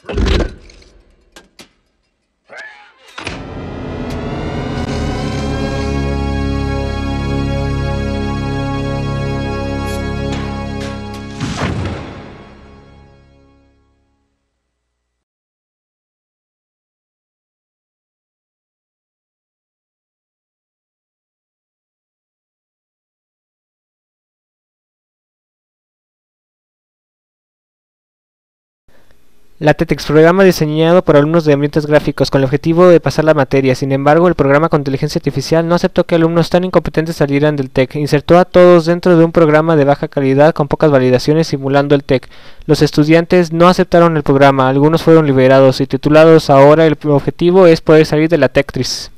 LaTeX, programa diseñado por alumnos de ambientes gráficos con el objetivo de pasar la materia. Sin embargo, el programa con inteligencia artificial no aceptó que alumnos tan incompetentes salieran del TEC. Insertó a todos dentro de un programa de baja calidad con pocas validaciones simulando el TEC. Los estudiantes no aceptaron el programa, algunos fueron liberados y titulados. Ahora el objetivo es poder salir de la TECTRIS.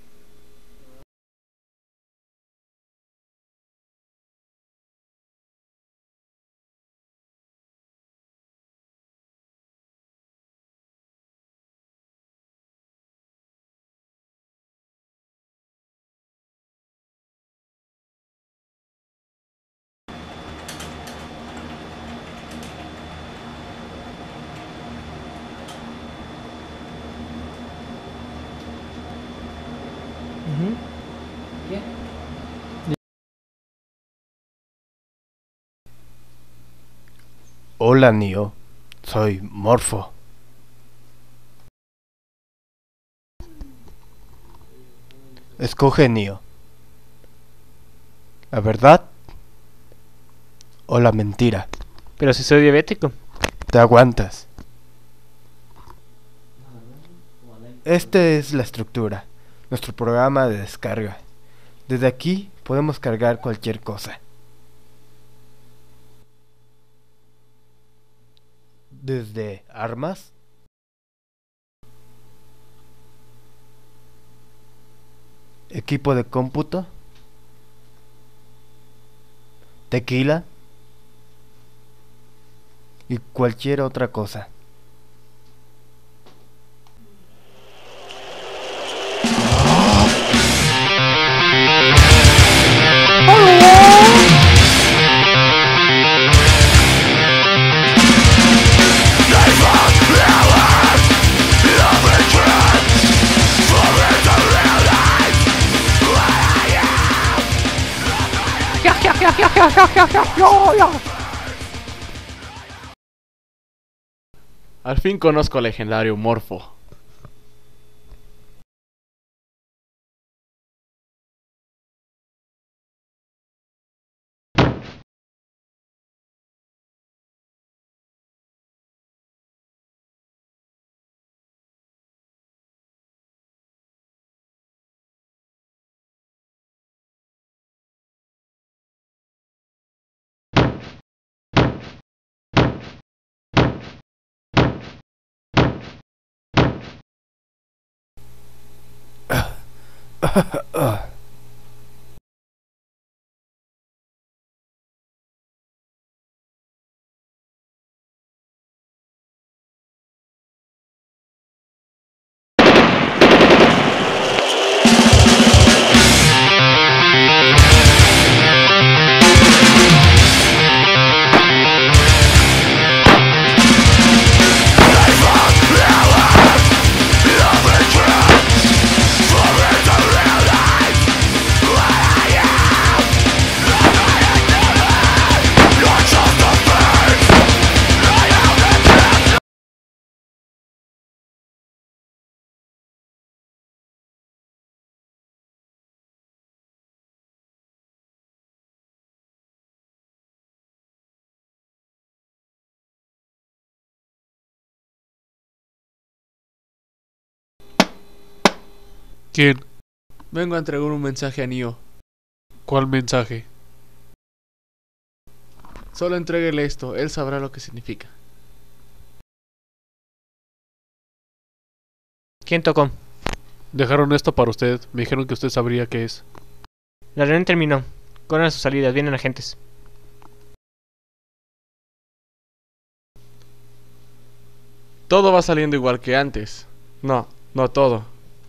Hola, Neo. Soy Morfo. Escoge, Neo. ¿La verdad o la mentira? Pero si soy diabético. Te aguantas. Esta es la estructura, nuestro programa de descarga. Desde aquí podemos cargar cualquier cosa. Desde armas, equipo de cómputo, tequila y cualquier otra cosa. Al fin conozco al legendario Morfo. ¿Quién? Vengo a entregar un mensaje a Neo. ¿Cuál mensaje? Solo entréguele esto, él sabrá lo que significa. ¿Quién tocó? Dejaron esto para usted. Me dijeron que usted sabría qué es. La reunión terminó. Corran a sus salidas, vienen agentes. Todo va saliendo igual que antes. No todo.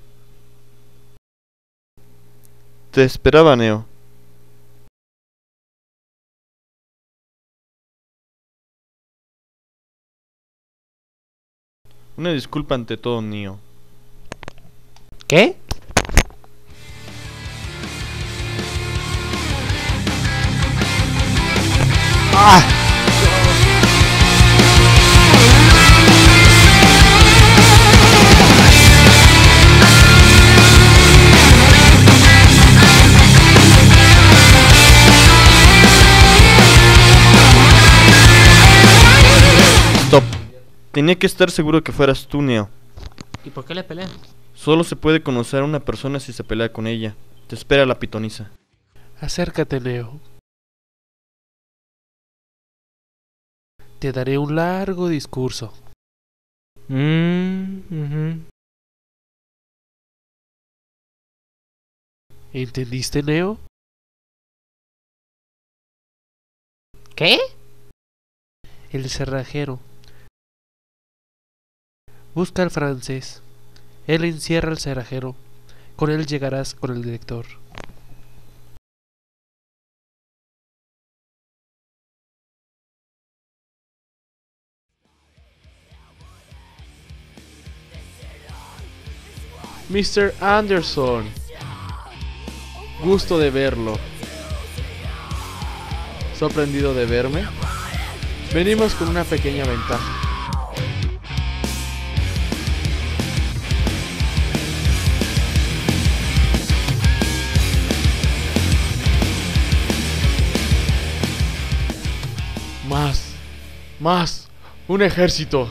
Te esperaba, Neo. Una disculpa ante todo, Neo. ¿Qué? ¡Ah! Stop. Tenía que estar seguro que fueras tú, Neo. ¿Y por qué le pelean? Solo se puede conocer a una persona si se pelea con ella. Te espera la pitonisa. Acércate, Neo. Te daré un largo discurso. Ujú. ¿Entendiste, Neo? ¿Qué? El cerrajero. Busca al francés. Él encierra al cerrajero. Con él llegarás con el director. Mr. Anderson. Gusto de verlo. ¿Sorprendido de verme? Venimos con una pequeña ventaja. Más, un ejército.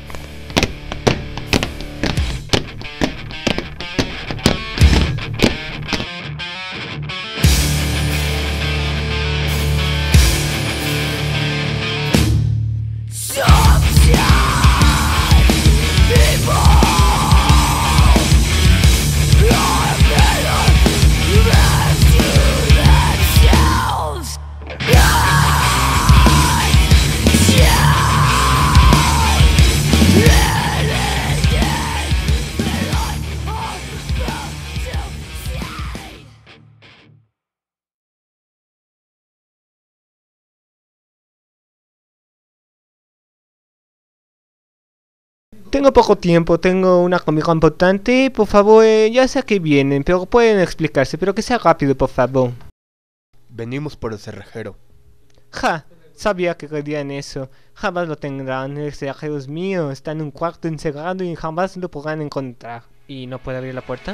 Tengo poco tiempo, tengo una comida importante, por favor, ya sé que vienen, pero pueden explicarse, pero que sea rápido, por favor. Venimos por el cerrajero. Ja, sabía que querían eso, jamás lo tendrán, el cerrajero es mío, está en un cuarto encerrado y jamás lo podrán encontrar. ¿Y no puede abrir la puerta?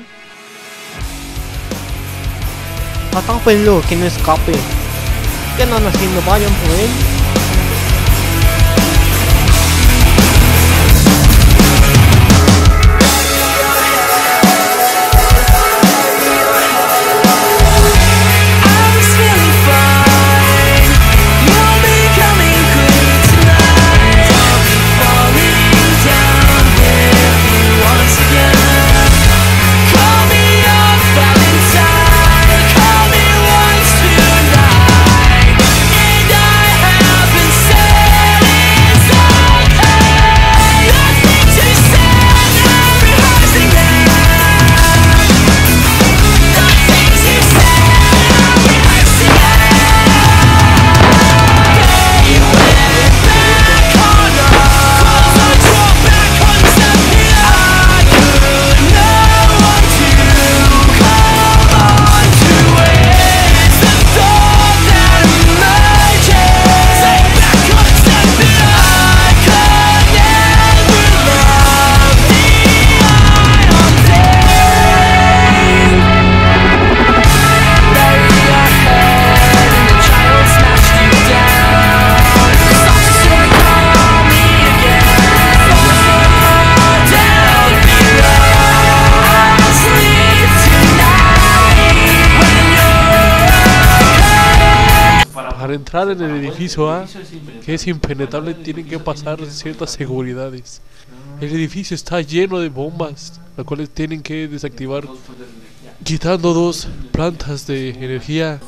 Atápenlo, que no escape. ¿Qué andan haciendo? Vayan por él. Para entrar en el edificio A, que es impenetrable, tienen que pasar ciertas seguridades. El edificio está lleno de bombas, las cuales tienen que desactivar quitando 2 plantas de energía.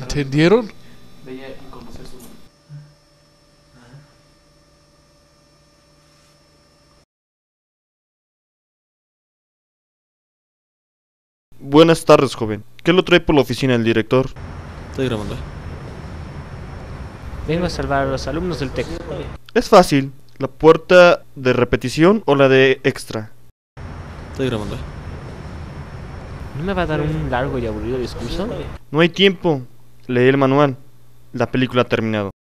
¿Entendieron? Buenas tardes, joven. ¿Qué lo trae por la oficina del director? Estoy grabando. Vengo a salvar a los alumnos del TEC. Es fácil. ¿La puerta de repetición o la de extra? Estoy grabando. ¿No me va a dar un largo y aburrido discurso? No hay tiempo. Lee el manual. La película ha terminado.